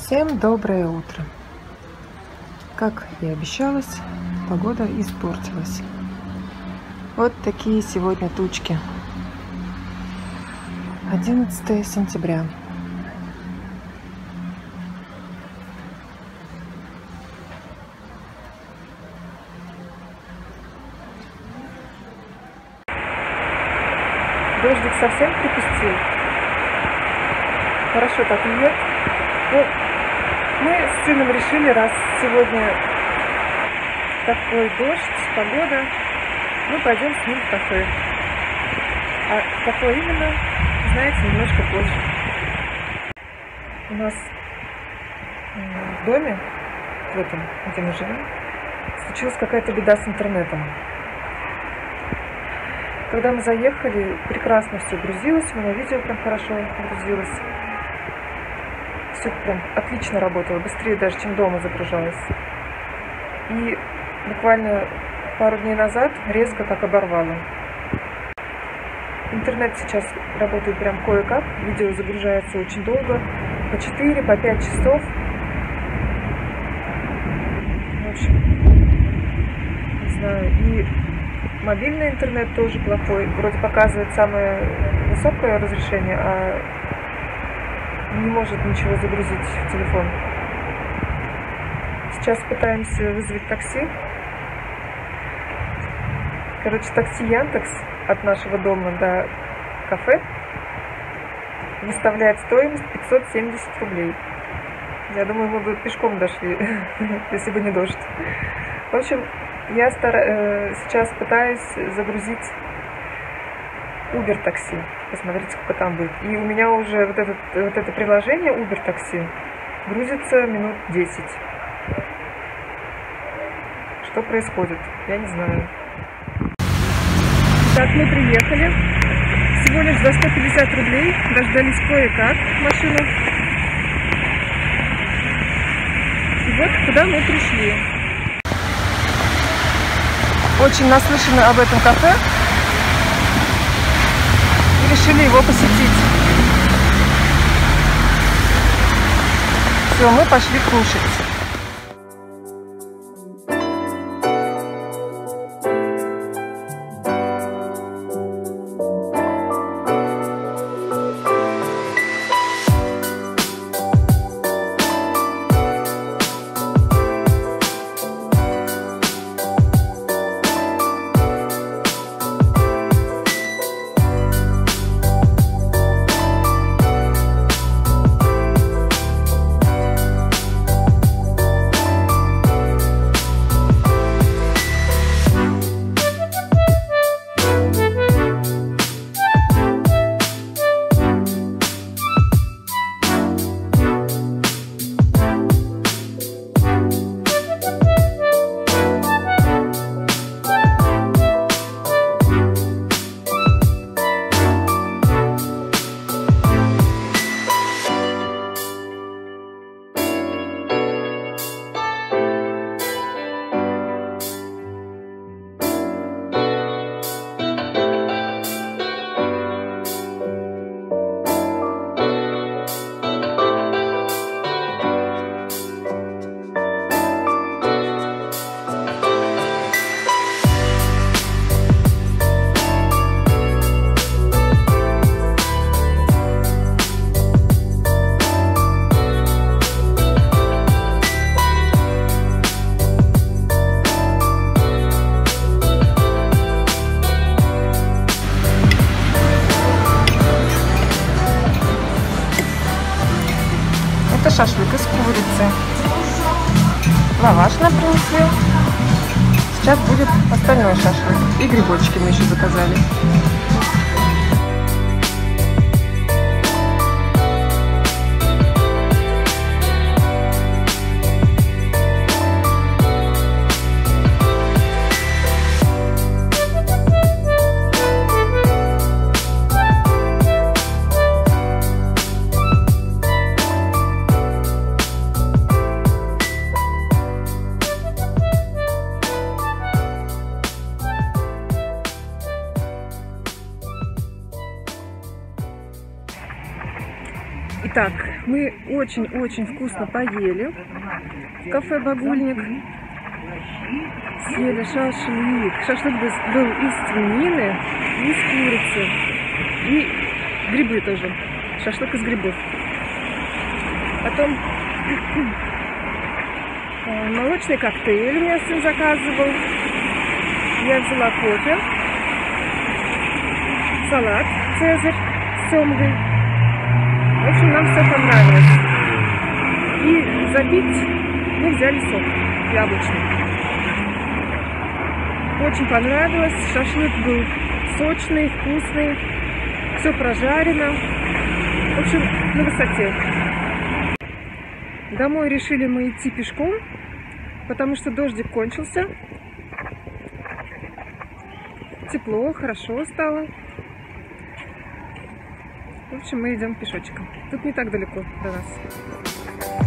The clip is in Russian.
Всем доброе утро! Как и обещалось, погода испортилась. Вот такие сегодня тучки. 11 сентября. Дождик совсем припустил. Хорошо так льет. Ну, мы с сыном решили, раз сегодня такой дождь, погода, мы пойдем с ним в кафе. А какое именно, знаете, немножко позже. У нас в доме, в этом, где мы живем, случилась какая-то беда с интернетом. Когда мы заехали, прекрасно все грузилось, у меня видео прям хорошо грузилось. Все прям отлично работало, быстрее даже, чем дома загружалось. И буквально пару дней назад резко как оборвало. Интернет сейчас работает прям кое-как, видео загружается очень долго, по 4, по 5 часов. В общем, не знаю, и мобильный интернет тоже плохой, вроде показывает самое высокое разрешение, а не может ничего загрузить в телефон. Сейчас пытаемся вызвать такси. Короче, такси Яндекс от нашего дома до кафе выставляет стоимость 570 рублей. Я думаю, мы бы пешком дошли, если бы не дождь. В общем, я сейчас пытаюсь загрузить Uber такси. Посмотрите, сколько там будет. И у меня уже вот это приложение Uber такси грузится минут 10. Что происходит? Я не знаю. Так, мы приехали. Всего лишь за 150 рублей. Дождались кое-как машину. И вот куда мы пришли. Очень наслышаны об этом кафе и решили его посетить. Все, мы пошли кушать. Это шашлык из курицы. Лаваш нам принесли. Сейчас будет остальной шашлык. И грибочки мы еще заказали. Итак, мы очень-очень вкусно поели в кафе «Багульник». Съели шашлык. Шашлык был из свинины, из курицы и грибы тоже. Шашлык из грибов. Потом молочный коктейль у меня сын заказывал. Я взяла кофе, салат «Цезарь» с семгой. В общем, нам все понравилось. И запить мы взяли сок яблочный. Очень понравилось. Шашлык был сочный, вкусный. Все прожарено. В общем, на высоте. Домой решили мы идти пешком, потому что дождик кончился. Тепло, хорошо стало. В общем, мы идем пешочком. Тут не так далеко до нас.